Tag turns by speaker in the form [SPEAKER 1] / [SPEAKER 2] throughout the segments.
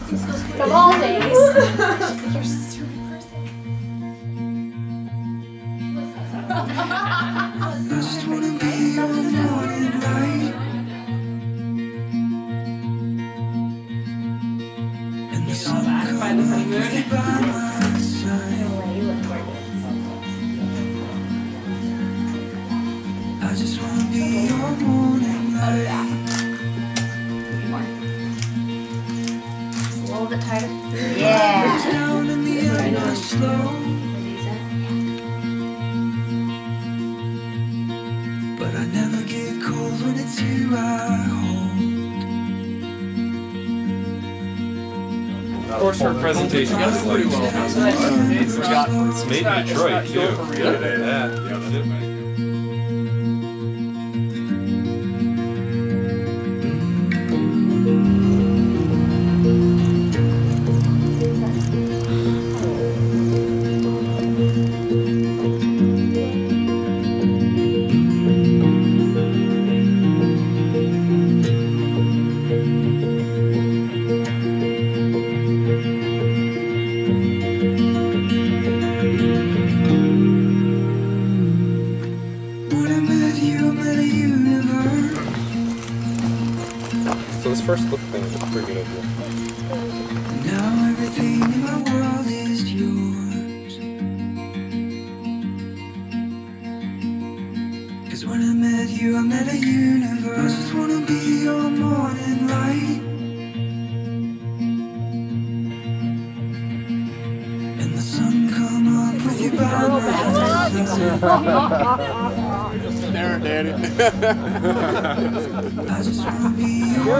[SPEAKER 1] Of all days. She's like, you're a stupid person.
[SPEAKER 2] I just wanna be your morning light. And the sun comes up with you by my side. I just wanna be your morning light.
[SPEAKER 1] Just a little bit tighter. Yeah.
[SPEAKER 2] Down in the endless slow. But I never get cold when it's you I hold.
[SPEAKER 3] Of course, her presentation goes pretty well. It's made in Detroit, too. Yeah. So this first look thing is a pretty good idea.
[SPEAKER 2] Now everything in my world is yours. 'Cause when I met you, I met a universe. I just wanna be your morning light. And the sun come up with you by my side.
[SPEAKER 3] Aaron, Daddy.
[SPEAKER 2] I just wanna be your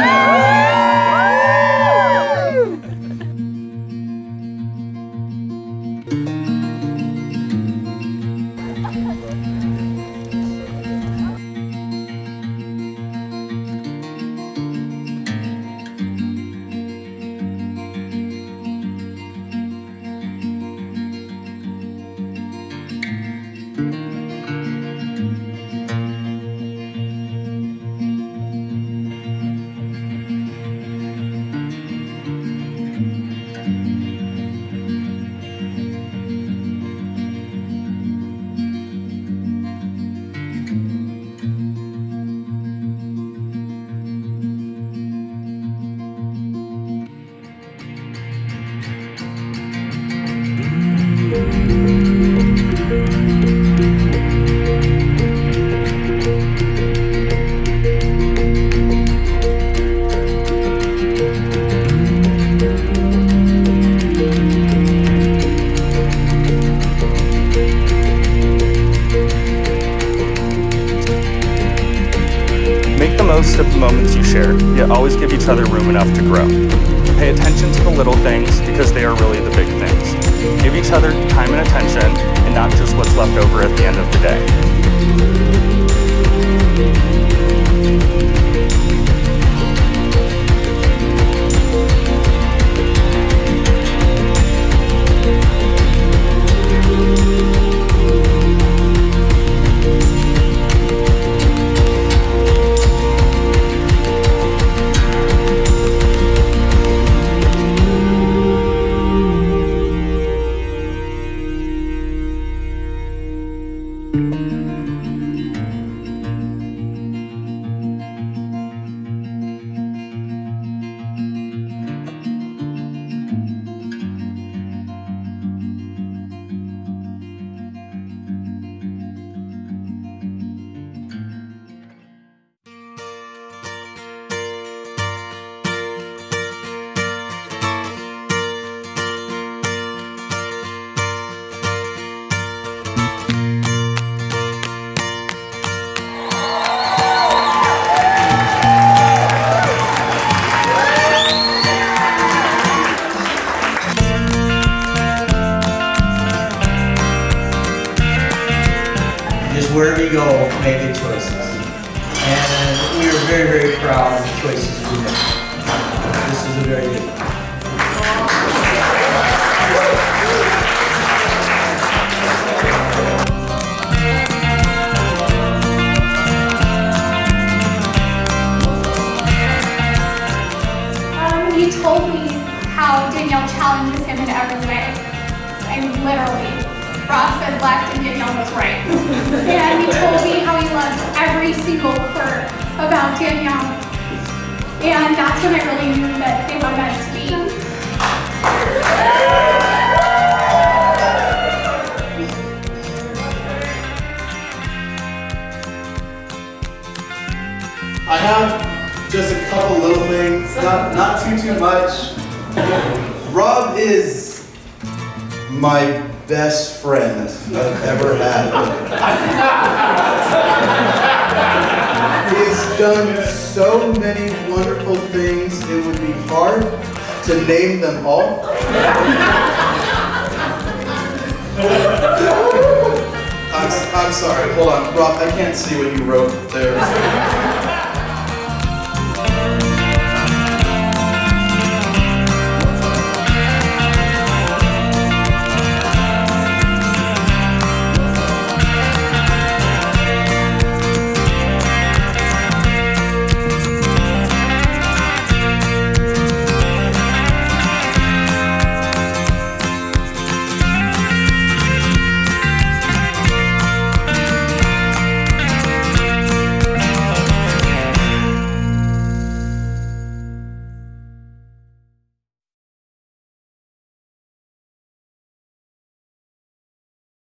[SPEAKER 4] Make the most of the moments you share, yet always give each other room enough to grow. Pay attention to the little things because they are really the big things. Give each other time and attention and not just what's left over at the end of the day.
[SPEAKER 5] Wherever you go, make good choices. And we are very, very proud of the choices we made. This is a very good one.
[SPEAKER 6] And he told me how Danielle challenges him in every way. And literally, Rob says left and Danielle was right. And he told me how he loves every single quirk about Danielle. And that's when I really knew that they were meant to be.
[SPEAKER 7] I have just a couple little things, not too much. Rob is my best friend I've ever had. He has done so many wonderful things, it would be hard to name them all. I'm sorry, hold on, Rob, I can't see what you wrote there.